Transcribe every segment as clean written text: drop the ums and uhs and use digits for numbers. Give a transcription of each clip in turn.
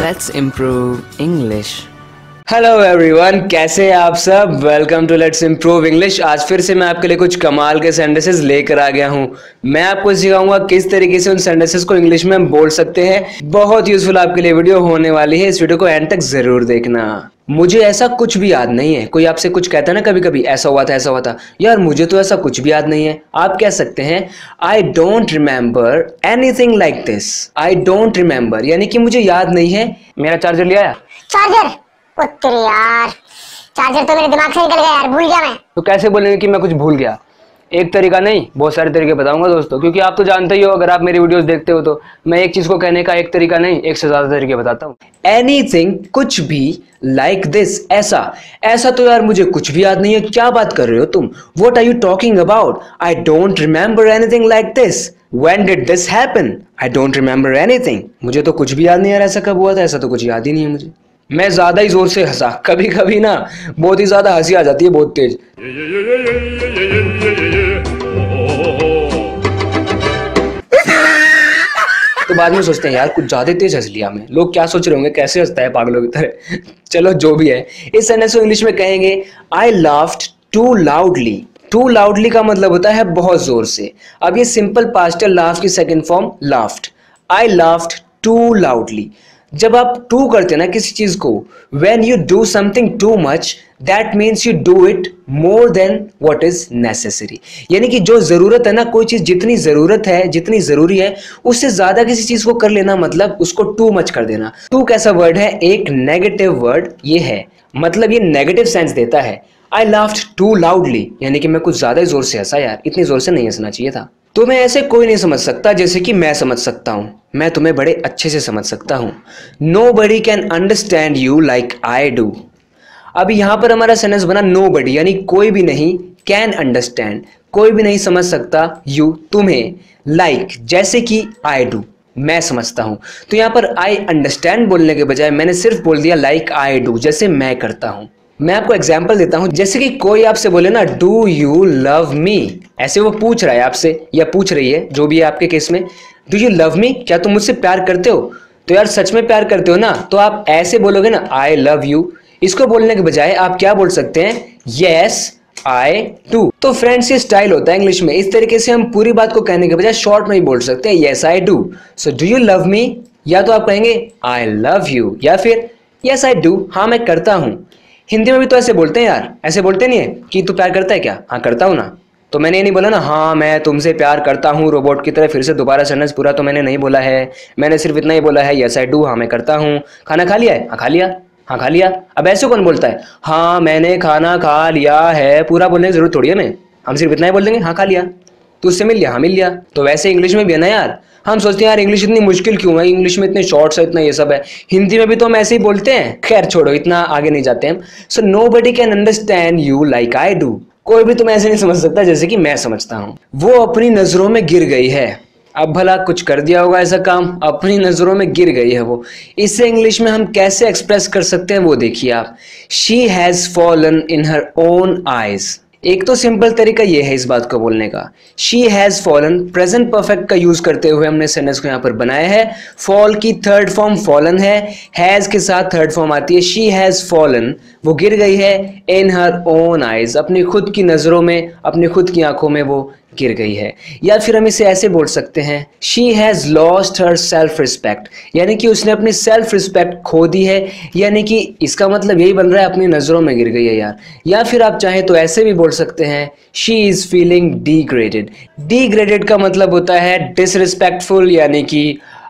Let's improve English. Hello everyone, कैसे हैं आप सब। Welcome to let's improve English. आज फिर से मैं आपके लिए कुछ कमाल के सेंटेंसेस लेकर आ गया हूं। मैं आपको सिखाऊंगा किस तरीके से उन सेंटेंसेस को इंग्लिश में बोल सकते हैं। बहुत यूजफुल आपके लिए वीडियो होने वाली है। इस वीडियो को एंड तक जरूर देखना। मुझे ऐसा कुछ भी याद नहीं है। कोई आपसे कुछ कहता है ना कभी कभी, ऐसा हुआ था यार, मुझे तो ऐसा कुछ भी याद नहीं है। आप कह सकते हैं I don't remember anything like this. I don't remember यानी कि मुझे याद नहीं है। मेरा चार्जर ले आया? चार्जर? तेरे यार, चार्जर तो मेरे दिमाग से निकल गया यार, भूल गया मैं। तो कैसे बोलेंगे कि मैं कुछ भूल गया? एक तरीका नहीं, बहुत सारे तरीके बताऊंगा दोस्तों, क्योंकि आप तो जानते ही हो, अगर आप मेरी वीडियोस देखते हो तो मैं एक चीज को कहने का एक तरीका नहीं, एक से ज्यादा तरीके बताता हूँ। एनीथिंग, कुछ भी, लाइक दिस, ऐसा। ऐसा तो यार मुझे कुछ भी याद नहीं है। क्या बात कर रहे हो तुम? What are you talking about? I don't remember anything like this. When did this happen? I don't remember anything. मुझे तो कुछ भी याद नहीं यार, ऐसा कब हुआ था? ऐसा तो कुछ याद ही नहीं है मुझे। मैं ज्यादा ही जोर से हंसा। कभी कभी ना बहुत ही ज्यादा हंसी आ जाती है, बहुत तेज। तो बाद में सोचते हैं यार कुछ ज्यादा तेज हंस लिया मैं। लोग क्या सोच रहे होंगे, कैसे हंसता है पागलों की तरह। चलो जो भी है, इस सेंटेंस को इंग्लिश में कहेंगे I laughed too loudly. Too loudly का मतलब होता है बहुत जोर से। अब ये सिंपल पास्ट है, लाफ की second form laughed. I laughed too loudly. जब आप टू करते हैं ना किसी चीज को, when you do something too much, that means you do it more than what is necessary. यानी कि जो जरूरत है ना, कोई चीज जितनी जरूरत है, जितनी जरूरी है, उससे ज्यादा किसी चीज को कर लेना, मतलब उसको टू मच कर देना। टू कैसा वर्ड है? एक नेगेटिव वर्ड ये है, मतलब ये नेगेटिव सेंस देता है। आई लाफ्ड टू लाउडली यानी कि मैं कुछ ज्यादा जोर से हंसा यार, इतनी जोर से नहीं हंसना चाहिए था। तुम्हें ऐसे कोई नहीं समझ सकता जैसे कि मैं समझ सकता हूं। मैं तुम्हें बड़े अच्छे से समझ सकता हूं। Nobody can understand you like I do। अब यहां पर हमारा सेंटेंस बना nobody, यानी कोई भी नहीं, can understand, कोई भी नहीं समझ सकता, you, तुम्हें, like, जैसे कि I do, मैं समझता हूं। तो यहां पर I understand बोलने के बजाय मैंने सिर्फ बोल दिया like I do, जैसे मैं करता हूं। मैं आपको एग्जाम्पल देता हूं, जैसे कि कोई आपसे बोले ना डू यू लव मी, ऐसे वो पूछ रहा है आपसे या पूछ रही है, जो भी है आपके केस में, डू यू लव मी, क्या तुम मुझसे प्यार करते हो? तो यार सच में प्यार करते हो ना, तो आप ऐसे बोलोगे ना आई लव यू। इसको बोलने के बजाय आप क्या बोल सकते हैं? Yes I do. तो फ्रेंड्स ये स्टाइल होता है इंग्लिश में। इस तरीके से हम पूरी बात को कहने के बजाय शॉर्ट में ही बोल सकते हैं, yes I do. So do you love me, या तो आप कहेंगे आई लव यू, या फिर यस आई डू, हाँ मैं करता हूं। हिंदी में भी तो ऐसे बोलते हैं यार, ऐसे बोलते नहीं है कि तू प्यार करता है क्या? हाँ करता हूँ ना। तो मैंने ये नहीं बोला ना हाँ मैं तुमसे प्यार करता हूँ रोबोट की तरह, फिर से दोबारा सेंटेंस पूरा तो मैंने नहीं बोला है। मैंने सिर्फ इतना ही बोला है, यस आई डू, हाँ मैं करता हूँ। खाना खा लिया है? हाँ खा लिया। हाँ खा लिया। अब ऐसे कौन बोलता है हाँ मैंने खाना खा लिया है? पूरा बोलने की जरूरत थोड़ी है हमें, हम सिर्फ इतना ही बोल देंगे हाँ खा लिया। तो उससे मिल लिया? हाँ मिल लिया। तो वैसे इंग्लिश में भी है ना यार, हम सोचते हैं यार इंग्लिश इतनी मुश्किल क्यों है, इंग्लिश में इतने शॉर्ट्स है, इतना ये सब है। हिंदी में भी तो हम ऐसे ही बोलते हैं। खैर छोड़ो, इतना आगे नहीं जाते हम। So nobody can understand you like I do. कोई भी तुम्हें ऐसे नहीं समझ सकता जैसे कि मैं समझता हूँ। वो अपनी नजरों में गिर गई है। अब भला कुछ कर दिया होगा ऐसा काम, अपनी नजरों में गिर गई है वो। इसे इंग्लिश में हम कैसे एक्सप्रेस कर सकते हैं वो देखिए आप। She has fallen in her own eyes. एक तो सिंपल तरीका ये है इस बात को बोलने का, she has fallen, present perfect का यूज करते हुए हमने सेंटेंस को यहाँ पर बनाया है। फॉल की थर्ड फॉर्म फॉलन है, हैज के साथ थर्ड फॉर्म आती है। शी हैज फॉलन, वो गिर गई है, इन हर ओन आइज, अपनी खुद की नजरों में, अपनी खुद की आंखों में वो गिर गई है। या फिर हम इसे ऐसे बोल सकते हैं, she has lost her self respect, यानी कि उसने अपनी सेल्फ रिस्पेक्ट खो दी है। यानी कि इसका मतलब यही बन रहा है अपनी नजरों में गिर गई है यार। या फिर आप चाहें तो ऐसे भी बोल सकते हैं, she is feeling degraded. Degraded का मतलब होता है डिसरिस्पेक्टफुल, यानी कि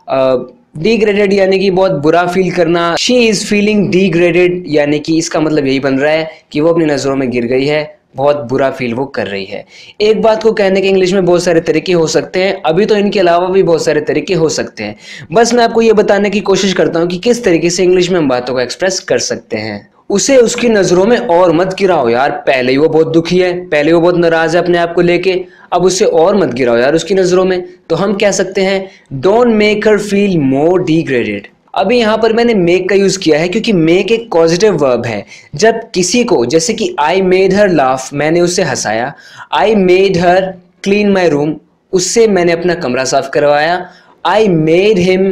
डिग्रेडेड यानी कि बहुत बुरा फील करना। शी इज फीलिंग डिग्रेडेड यानी कि इसका मतलब यही बन रहा है कि वो अपनी नजरों में गिर गई है, बहुत बुरा फील वो कर रही है। एक बात को कहने के इंग्लिश में बहुत सारे तरीके हो सकते हैं, अभी तो इनके अलावा भी बहुत सारे तरीके हो सकते हैं। बस मैं आपको ये बताने की कोशिश करता हूँ कि किस तरीके से इंग्लिश में हम बातों को एक्सप्रेस कर सकते हैं। उसे उसकी नजरों में और मत गिराओ यार, पहले ही वो बहुत दुखी है, पहले वो बहुत नाराज है अपने आप को लेके, अब उससे और मत गिराओ यार उसकी नजरों में। तो हम कह सकते हैं don't make her feel more degraded. अभी यहाँ पर मैंने मेक का यूज किया है क्योंकि मेक एक पॉजिटिव वर्ब है। जब किसी को, जैसे कि आई मेड हर लाफ, मैंने उसे हंसाया। I made her clean my room, उससे मैंने अपना कमरा साफ करवाया। I made him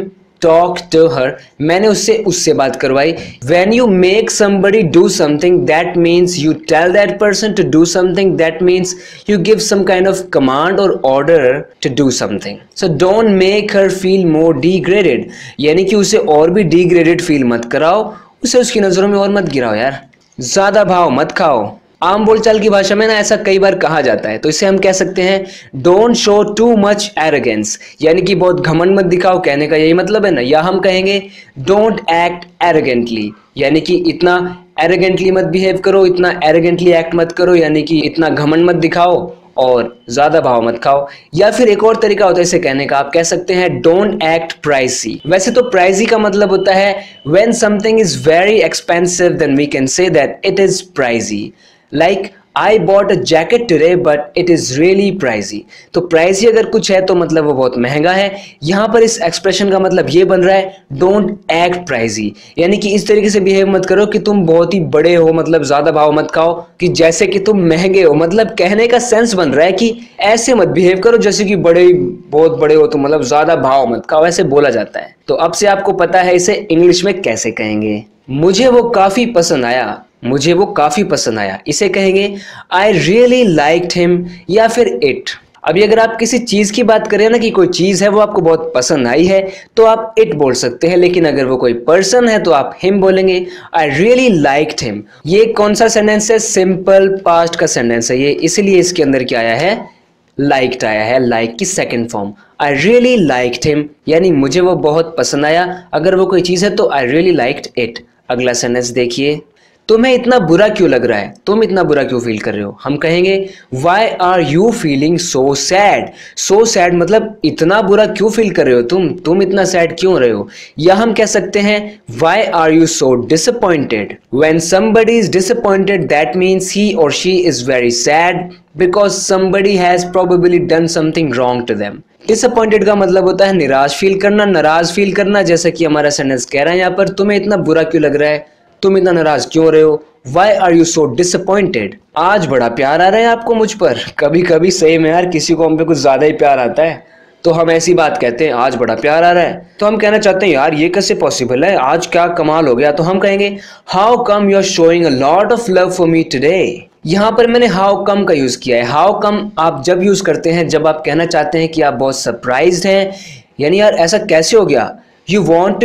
talk to her, मैंने उससे बात करवाई. When you make somebody do something, that means you tell that person to do something. That means you give some kind of command or order to do something. So don't make her feel more degraded. यानी कि उसे और भी degraded feel मत कराओ, उसे उसकी नजरों में और मत गिराओ यार. ज्यादा भाव मत खाओ. आम बोलचाल की भाषा में ना ऐसा कई बार कहा जाता है, तो इसे हम कह सकते हैं don't show too much arrogance, यानी कि बहुत घमंड मत दिखाओ. कहने का यही मतलब है ना. या हम कहेंगे डोंट एक्ट एरोगेंटली, यानी कि इतना एरोगेंटली मत बिहेव करो, इतना एरोगेंटली एक्ट मत करो, यानी कि इतना घमंड मत दिखाओ और ज्यादा भाव मत खाओ. या फिर एक और तरीका होता है इसे कहने का, आप कह सकते हैं डोंट एक्ट प्राइसी. वैसे तो प्राइसी का मतलब होता है when something is very expensive, then we can say that it is pricey. Like I bought a jacket today but it is really pricey. तो प्राइसी अगर कुछ है तो मतलब वो बहुत महंगा है. यहाँ पर इस एक्सप्रेशन का मतलब ये बन रहा है डोंट एक्ट प्राइसी, यानी कि इस तरीके से बिहेव मत करो कि तुम बहुत ही बड़े हो, मतलब ज्यादा भाव मत खाओ कि जैसे कि तुम महंगे हो. मतलब कहने का सेंस बन रहा है कि ऐसे मत बिहेव करो जैसे कि बहुत बड़े हो तुम, मतलब ज्यादा भाव मत खाओ, ऐसे बोला जाता है. तो अब से आपको पता है इसे इंग्लिश में कैसे कहेंगे. मुझे वो काफी पसंद आया, मुझे वो काफी पसंद आया, इसे कहेंगे आई रियली लाइक्ड हिम या फिर इट. अभी अगर आप किसी चीज की बात करें ना कि कोई चीज है वो आपको बहुत पसंद आई है, तो आप इट बोल सकते हैं. लेकिन अगर वो कोई पर्सन है तो आप हिम बोलेंगे. I really liked him. ये कौन सा सेंटेंस है? सिंपल पास्ट का सेंटेंस है ये, इसलिए इसके अंदर क्या आया है? लाइक्ड आया है, लाइक की second form. I really liked him यानी मुझे वो बहुत पसंद आया. अगर वो कोई चीज है तो आई रियली लाइक्ड इट. अगला सेंटेंस देखिए. तुम्हें इतना बुरा क्यों लग रहा है? तुम इतना बुरा क्यों फील कर रहे हो? हम कहेंगे why are you feeling so sad. So sad मतलब इतना बुरा क्यों फील कर रहे हो तुम इतना सैड क्यों रहे हो. या हम कह सकते हैं why are you so disappointed. When somebody is disappointed that means he or she is very sad because somebody has probably done something wrong to them. Disappointed का मतलब होता है निराश फील करना, नाराज फील करना. जैसा कि हमारा सेंटेंस कह रहा है यहाँ पर, तुम्हें इतना बुरा क्यों लग रहा है, तुम इतना नाराज क्यों रहे हो. Why are you so disappointed? आज बड़ा प्यार आ रहा है आपको मुझ पर. कभी कभी सही में यार किसी को हम पे कुछ ज्यादा ही प्यार आता है तो हम ऐसी बात कहते हैं आज बड़ा प्यार आ रहा है. तो हम कहना चाहते हैं यार ये कैसे पॉसिबल है, आज क्या कमाल हो गया. तो हम कहेंगे how come you are showing a lot of love for me today. यहाँ पर मैंने हाउ कम का यूज किया है. हाउ कम आप जब यूज करते हैं जब आप कहना चाहते हैं कि आप बहुत सरप्राइज्ड हैं, यानी यार ऐसा कैसे हो गया. You want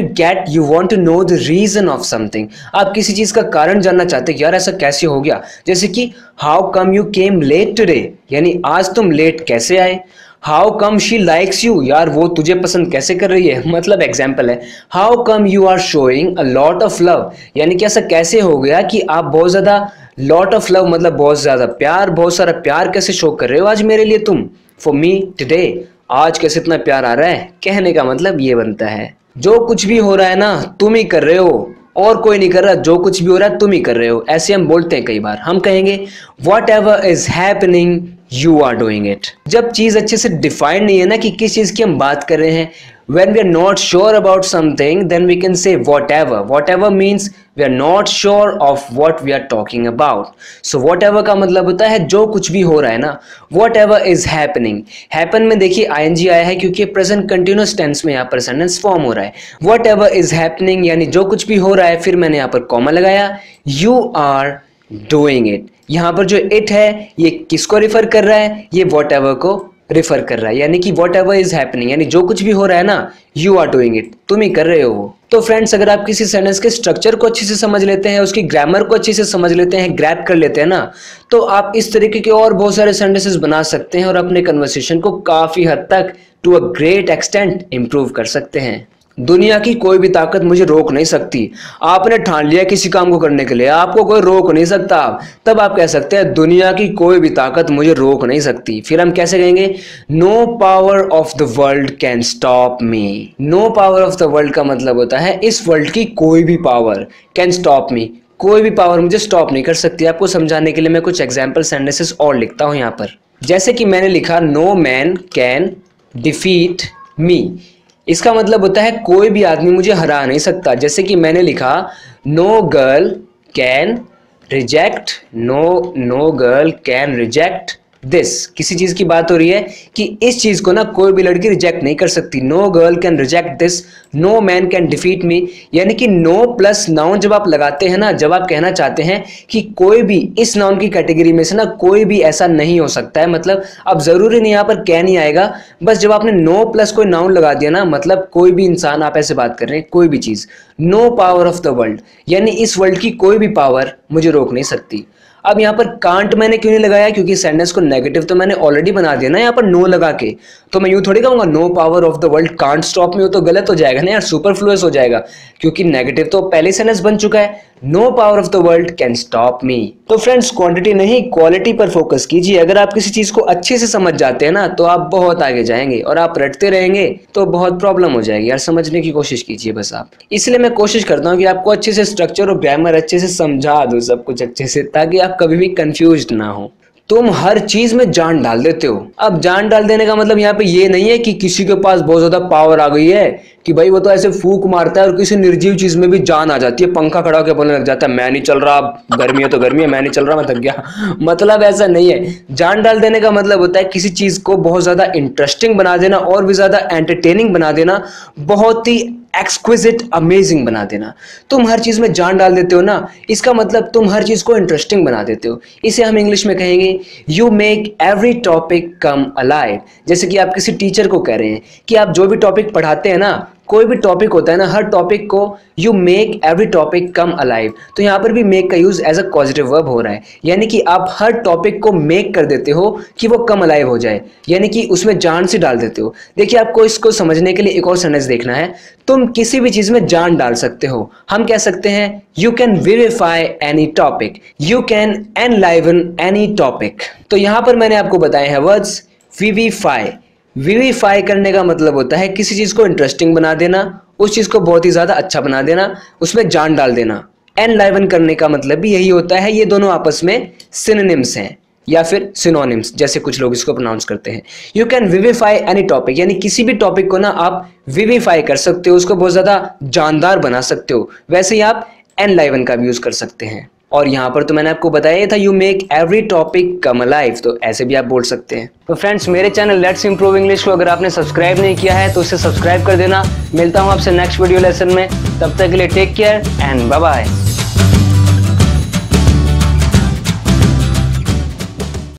to know the reason of something. आप किसी चीज का कारण जानना चाहते हैं कि यार ऐसा कैसे हो गया. जैसे कि how come you came late today, यानी आज तुम लेट कैसे आए. how come she likes you, यार वो तुझे पसंद कैसे कर रही है. मतलब एग्जाम्पल है how come you are showing a lot of love, यानी कि ऐसा कैसे हो गया कि आप बहुत ज्यादा lot of love मतलब बहुत ज्यादा प्यार, बहुत सारा प्यार कैसे शो कर रहे हो आज मेरे लिए तुम. for me today, आज कैसे इतना प्यार आ रहा है. कहने का मतलब ये बनता है जो कुछ भी हो रहा है ना तुम ही कर रहे हो और कोई नहीं कर रहा. जो कुछ भी हो रहा है तुम ही कर रहे हो. ऐसे हम बोलते हैं कई बार. हम कहेंगे whatever is happening you are doing it. जब चीज अच्छे से डिफाइंड नहीं है ना कि किस चीज की हम बात कर रहे हैं, when we are not sure about something then we can say whatever. Whatever means we are not sure of what we are talking about. So whatever का मतलब होता है जो कुछ भी हो रहा है ना. whatever is happening, happen में देखिए ing आया है क्योंकि present continuous tense में यहाँ पर sentence form हो रहा है. whatever is happening यानी जो कुछ भी हो रहा है, फिर मैंने यहाँ पर कॉमा लगाया. you are doing it. यहाँ पर जो it है ये किसको रिफर कर रहा है? ये whatever को रिफर कर रहा है. यानी कि वॉट एवर इज हैपनिंग यानी जो कुछ भी हो रहा है ना, यू आर डूइंग इट, तुम ही कर रहे हो. तो फ्रेंड्स अगर आप किसी सेंटेंस के स्ट्रक्चर को अच्छे से समझ लेते हैं, उसकी ग्रामर को अच्छे से समझ लेते हैं, ग्रैब कर लेते हैं ना, तो आप इस तरीके के और बहुत सारे सेंटेंसेस बना सकते हैं और अपने कन्वर्सेशन को काफी हद तक to a great extent improve कर सकते हैं. दुनिया की कोई भी ताकत मुझे रोक नहीं सकती. आपने ठान लिया किसी काम को करने के लिए, आपको कोई रोक नहीं सकता. तब आप कह सकते हैं दुनिया की कोई भी ताकत मुझे रोक नहीं सकती. फिर हम कैसे कहेंगे no power of the world can stop me. No power of the world का मतलब होता है इस वर्ल्ड की कोई भी पावर कैन स्टॉप मी, कोई भी पावर मुझे स्टॉप नहीं कर सकती. आपको समझाने के लिए मैं कुछ एग्जाम्पल सेंटेंसेस और लिखता हूं यहाँ पर. जैसे कि मैंने लिखा no man can defeat me. इसका मतलब होता है कोई भी आदमी मुझे हरा नहीं सकता. जैसे कि मैंने लिखा no girl can reject, no girl can reject this, किसी चीज की बात हो रही है कि इस चीज को ना कोई भी लड़की रिजेक्ट नहीं कर सकती। No girl can reject this, no man can defeat me. यानी कि नो प्लस नाउन जब आप लगाते हैं ना, जब आप कहना चाहते हैं कि कोई भी इस नाउन की कैटेगरी में से ना कोई भी ऐसा नहीं हो सकता है, मतलब अब जरूरी नहीं यहाँ पर क्या नहीं आएगा, बस जब आपने नो प्लस कोई नाउन लगा दिया ना, मतलब कोई भी इंसान, आप ऐसे बात कर रहे हैं, कोई भी चीज, no power of the world, यानी इस वर्ल्ड की कोई भी पावर मुझे रोक नहीं सकती। अब यहाँ पर कांट मैंने क्यों नहीं लगाया, क्योंकि सेंटेंस को नेगेटिव तो मैंने ऑलरेडी बना दिया ना यहाँ पर नो लगा के, तो मैं यूं थोड़ी कहूंगा no power of the world can't stop me, हो तो गलत हो जाएगा ना यार, सुपरफ्लुअस हो जाएगा, क्योंकि नेगेटिव तो पहले सेंटेंस बन चुका है, no power of the world can stop me. तो फ्रेंड्स, क्वांटिटी नहीं क्वालिटी पर फोकस कीजिए। अगर आप किसी चीज को अच्छे से समझ जाते हैं ना तो आप बहुत आगे जाएंगे, और आप रटते रहेंगे तो बहुत प्रॉब्लम हो जाएगी यार। समझने की कोशिश कीजिए बस आप। इसलिए मैं कोशिश करता हूँ कि आपको अच्छे से स्ट्रक्चर और ग्रामर अच्छे से समझा दूं, सब कुछ अच्छे से, ताकि आप कभी भी कंफ्यूज ना हो। तुम हर चीज में जान डाल देते हो। अब जान डाल देने का मतलब यहाँ पे ये नहीं है कि किसी के पास बहुत ज्यादा पावर आ गई है कि भाई वो तो ऐसे फूक मारता है और किसी निर्जीव चीज में भी जान आ जाती है, पंखा खड़ा होकर बोलने लग जाता है मैं नहीं चल रहा, गर्मी है तो गर्मी है, मैं नहीं चल रहा, मैं थक गया। मतलब ऐसा नहीं है। जान डाल देने का मतलब होता है किसी चीज को बहुत ज्यादा इंटरेस्टिंग बना देना और भी ज्यादा एंटरटेनिंग बना देना, बहुत ही एक्सक्विजिट अमेजिंग बना देना। तुम हर चीज में जान डाल देते हो ना, इसका मतलब तुम हर चीज को इंटरेस्टिंग बना देते हो। इसे हम इंग्लिश में कहेंगे you make every topic come alive. जैसे कि आप किसी टीचर को कह रहे हैं कि आप जो भी टॉपिक पढ़ाते हैं ना, कोई भी टॉपिक होता है ना, हर टॉपिक को you make every topic come alive. तो यहाँ पर भी मेक का use as a positive verb हो रहा है, यानी कि आप हर टॉपिक को मेक कर देते हो कि वो कम अलाइव हो जाए, यानी कि उसमें जान से डाल देते हो। देखिए, आपको इसको समझने के लिए एक और सेंटेंस देखना है। तुम किसी भी चीज में जान डाल सकते हो। हम कह सकते हैं you can vivify any topic, you can enliven any topic. तो यहाँ पर मैंने आपको बताए हैं वर्ड्स विविफाई। विविफाई करने का मतलब होता है किसी चीज को इंटरेस्टिंग बना देना, उस चीज को बहुत ही ज्यादा अच्छा बना देना, उसमें जान डाल देना। एनलाइवन करने का मतलब भी यही होता है। ये दोनों आपस में सिनोनिम्स हैं या फिर सिनोनिम्स, जैसे कुछ लोग इसको प्रोनाउंस करते हैं। You can vivify any topic, यानी किसी भी टॉपिक को ना आप विविफाई कर सकते हो, उसको बहुत ज्यादा जानदार बना सकते हो। वैसे ही आप एनलाइवन का भी यूज कर सकते हैं। और यहाँ पर तो मैंने आपको बताया था you make every topic come alive, तो ऐसे भी आप बोल सकते हैं। तो फ्रेंड्स, मेरे चैनल लेट्स इंप्रूव इंग्लिश को अगर आपने सब्सक्राइब नहीं किया है तो उसे सब्सक्राइब कर देना। मिलता हूँ आपसे नेक्स्ट वीडियो लेसन में, तब तक के लिए take care and bye bye.